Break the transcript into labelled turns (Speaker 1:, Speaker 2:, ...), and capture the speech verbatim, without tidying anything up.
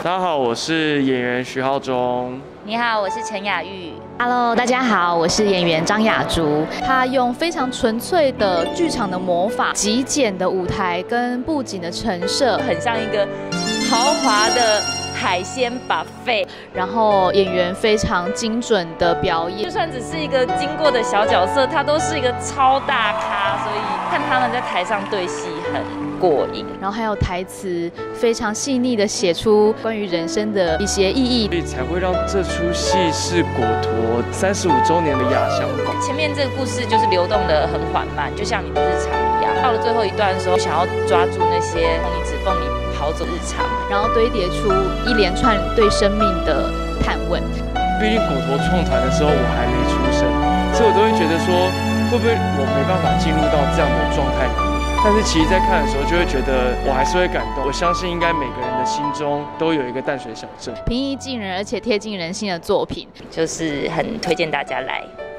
Speaker 1: 大家好，我是演员徐浩中。
Speaker 2: 你好，我是陈雅玉。
Speaker 3: Hello， 大家好，我是演员张雅竹。
Speaker 4: 她用非常纯粹的剧场的魔法、极简的舞台跟布景的陈设，
Speaker 2: 很像一个豪华的海鲜 buffet，
Speaker 4: 然后演员非常精准的表演，
Speaker 2: 就算只是一个经过的小角色，他都是一个超大咖，所以看他们在台上对戏很过瘾。
Speaker 4: 然后还有台词非常细腻的写出关于人生的一些意义，
Speaker 1: 所以才会让这出戏是果陀三十五周年的压箱宝。
Speaker 2: 前面这个故事就是流动的很缓慢，就像你的日常一样。到了最后一段的时候，想要抓住那些从你指缝里跑走日常，
Speaker 4: 然后堆叠出一连串对生命的探问。
Speaker 1: 毕竟果陀创团的时候我还没出生，所以我都会觉得说，会不会我没办法进入到这样的状态里面？但是其实在看的时候，就会觉得我还是会感动。我相信应该每个人的心中都有一个淡水小镇，
Speaker 4: 平易近人而且贴近人心的作品，
Speaker 2: 就是很推荐大家来。